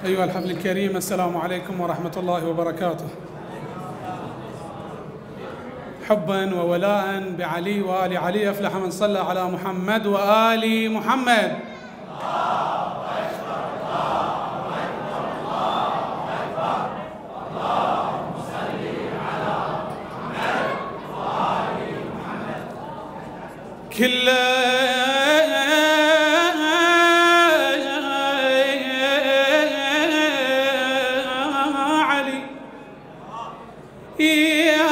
أيها الحفل الكريم، السلام عليكم ورحمة الله وبركاته. حبا وولاء بعلي وآل علي أفلح من صلى على محمد وآل محمد. كل علي يا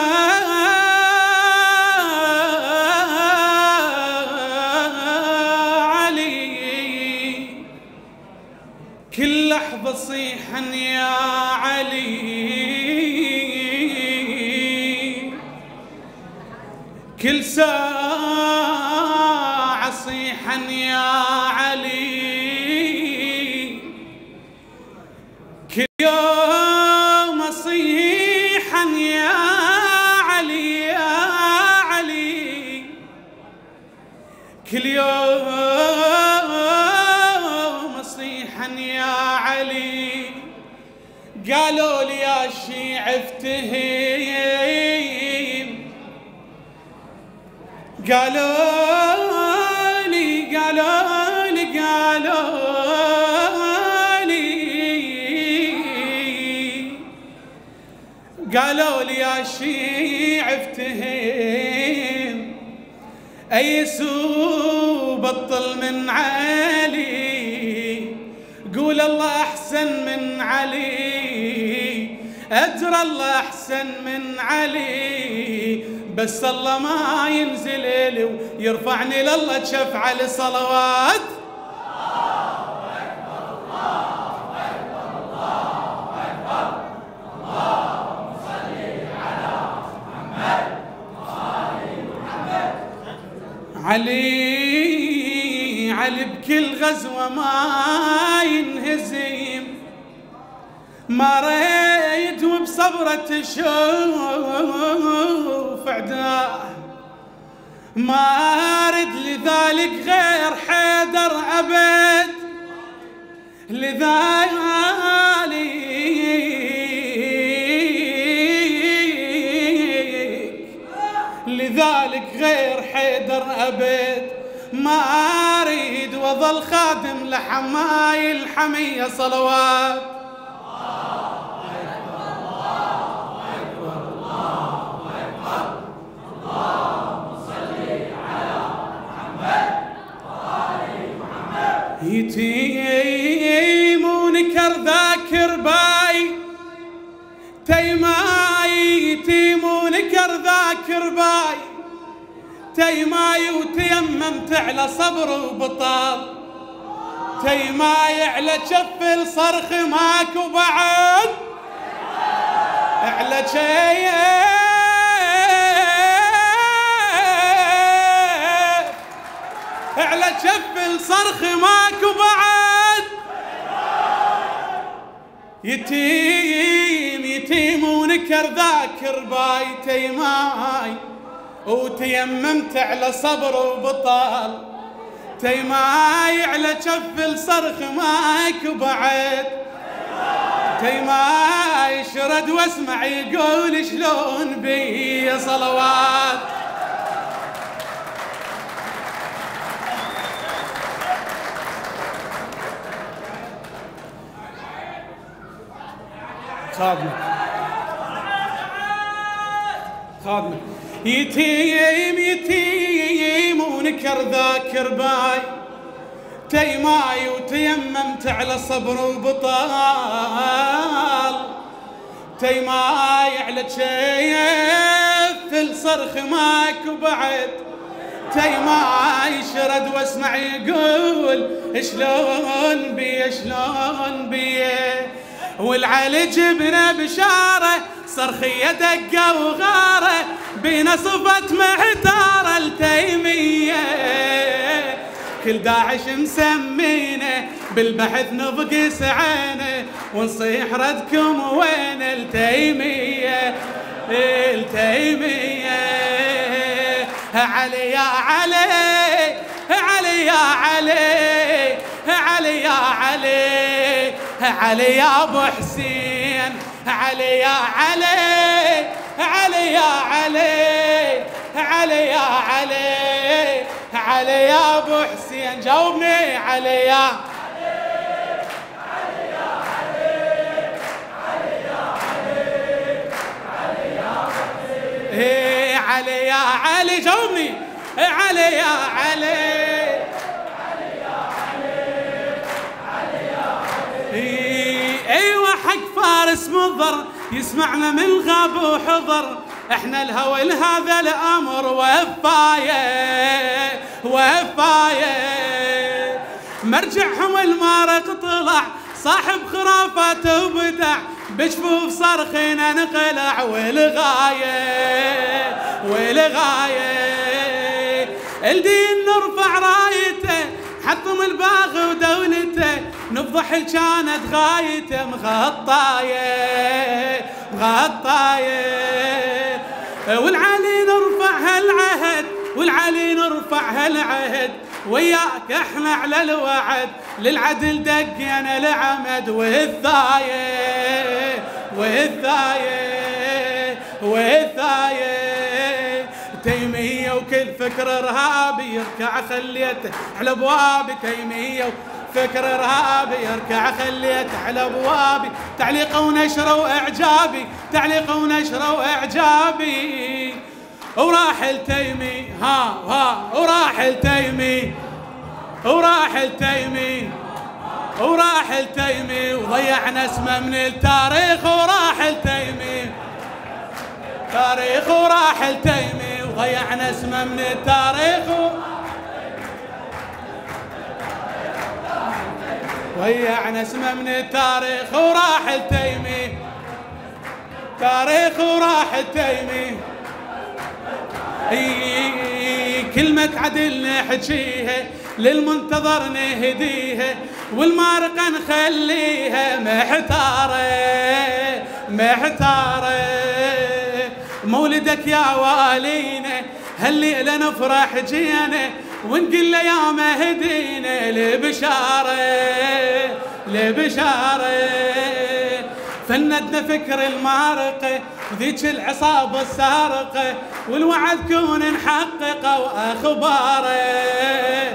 علي، كل لحظة صيحا يا علي، كل ساعة صيحا يا علي، كل يوم صيحا يا علي يا علي، كل يوم صيحا يا علي. قالوا لي يا شيع افتهم، قالوا لي يا شيع افتهم، أيسو بطل من علي، قول الله أحسن من علي، أجر الله أحسن من علي، بس الله ما ينزل لي ويرفعني لله تشفع لصلوات. علي علي بكل غزوة ما ينهزم، ما ريت وبصبرة تشوف عداه، ما أرد لذلك غير حيدر أبد، لذلك غير حيدر أبد، ما أريد وظل خادم لحماي الحمية صلوات. يتيم ونكر ذاكر باي تيماي، يتيم ونكر ذاكر باي تيماي، وتيممت على صبر وبطال، تيماي على جف الصرخ ماكو بعد، على شيء على جف الصرخ ماكو بعد، يتيم ونكر ذاكر باي تيماي، وتيممت على صبر وبطال، تيماي على جف الصرخ ماكو بعد، تيماي شرد واسمع يقول شلون بي صلوات. خادمك يتيم ونكر ذاكر باي تيماي، وتيممت على صبر وبطال، تيماي على شيف الصرخ ماكو بعد، تيماي شرد واسمع يقول شلون بي والعلي جبنا بشاره، صرخية دقة وغارة، بينا صفت محتارة التيمية، كل داعش مسمينه بالبحث نفقس عينه، ونصيح ردكم وين التيمية علي يا علي، علي يا علي، علي يا علي، علي يا ابو حسين، علي يا علي، علي يا علي، علي يا علي، علي يا ابو حسين. جاوبني. علي يا علي يا علي. جاوبني. علي يا علي، علي يا علي، علي يا علي. ايوه حق فارس مضر يسمعنا من غاب وحضر، احنا الهوى لهذا الامر وفايه وفايه. مرجعهم المارق طلع صاحب خرافات وبدع، بجفوف صرخنا نقلع والغايه والغايه. الدين نرفع رايته حطم الباغي ودولته، نفضح اللي كانت غايته مغطايه مغطايه. والعلي نرفع هالعهد، والعلي نرفع هالعهد، وياك احنا على الوعد، للعدل دقينا العمد والثايه والثايه والثايه. تيمية وكل فكر ارهابي يركع خليته على ابوابي، تيمية وفكر ارهابي يركع خليته على ابوابي. تعليق ونشر واعجابي، تعليق ونشر واعجابي. وراح التيمي وراح التيمي، وراح التيمي، وراح التيمي، وضيعنا اسمه من التاريخ. وراح التيمي تاريخ، وراح التيمي، وضيعنا اسمه من التاريخ. ضيعنا اسمه من التاريخ. وراح التيمي تاريخ، وراح التيمي. كلمة عدل نحجيها، للمنتظر نهديها، والمارقة نخليها محتارة محتارة. مولدك يا والينا هالليلة نفرح جينا، ونقول له يا مهدينا لبشارة لبشارة. فندنا فكر المارقة وذيك العصابة السارقة، والوعد كون نحققه واخباره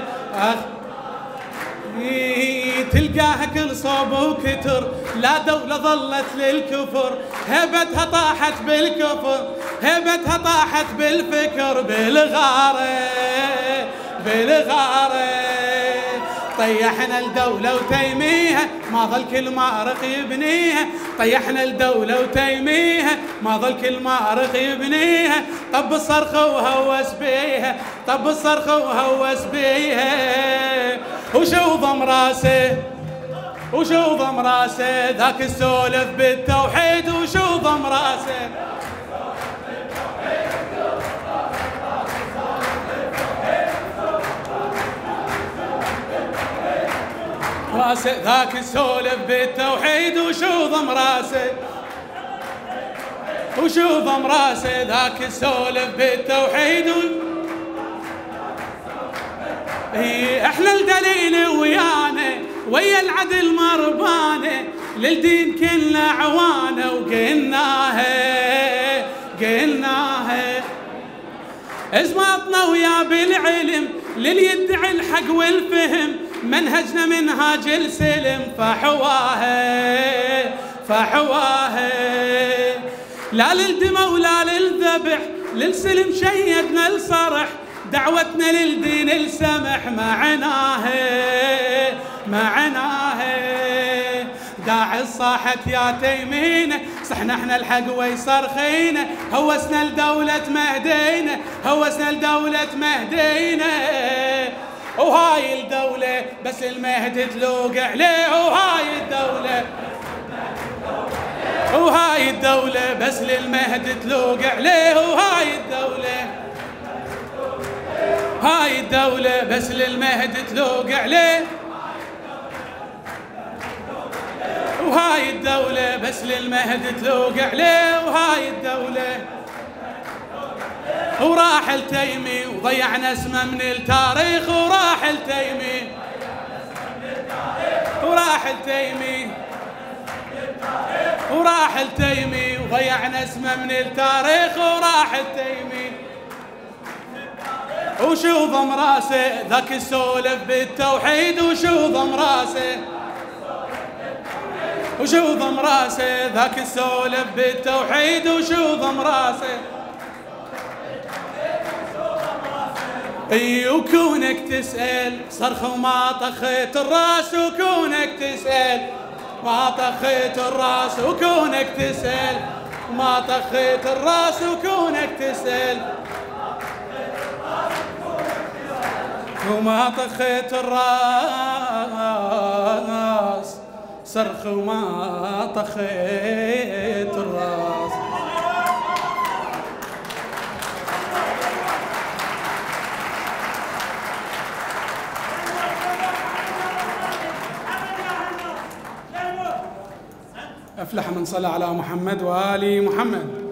تلقاها كل صوب وكتر، لا دولة ظلت للكفر، هيبتها طاحت بالكفر، هيبتها طاحت بالفكر، بالغارة بالغارة. طيحنا الدولة وتيميها ما ظل كل مارق يبنيها، طيحنا الدولة وتيميها ما ظل كل مارق يبنيها. طب الصرخ وهوس بيها، طب الصرخ وهوس بيها. وشو ضم راسه، وشو ضم راسه، ذاك السولف بالتوحيد. وشو ضم راسه، راسه ذاك السولف بالتوحيد. وشو ضم راسه، وشو ضم راسه، ذاك السولف بالتوحيد. احنا الدليل ويانا، ويا العدل مربانه، للدين كلنا عوانه، وقلناها قلناها. ازماتنا ويا بالعلم، للي يدعي الحق والفهم، منهجنا منهاج السلم، فحواها فحواها. لا للدمى ولا للذبح، للسلم شيدنا الصرح، دعوتنا للدين السمح، معناها معناها. داعي صاحت يا تيمينه، صحنا احنا الحق ويصرخينا، هوسنا لدولة مهدينا، هوسنا لدولة مهدينا. وهاي الدولة بس المهد تلوق عليه، وهاي الدولة، وهاي الدولة بس للمهد تلوق عليه. وهاي الدولة، هاي الدولة بس للمهد تلوق عليه. وهاي الدولة بس للمهد تلوق عليه. وهاي الدولة. وراح التيمي وضيعنا اسمه من التاريخ. وراح التيمي وراح التيمي وراح التيمي وضيعنا اسمه من التاريخ وراح التيمي وشو ضم راسه ذاك السولف بالتوحيد وشو ضم راسه وشو ضم راسه ذاك السولف بالتوحيد وشو ضم راسه اي وكونك تسأل صرخ وما طخيت الراس وكونك تسأل ما طخيت الراس وكونك تسأل ما طخيت الراس وكونك تسأل وما طخيت الراس صرخ وما طخيت الراس. أفلح من صلى على محمد وآل محمد.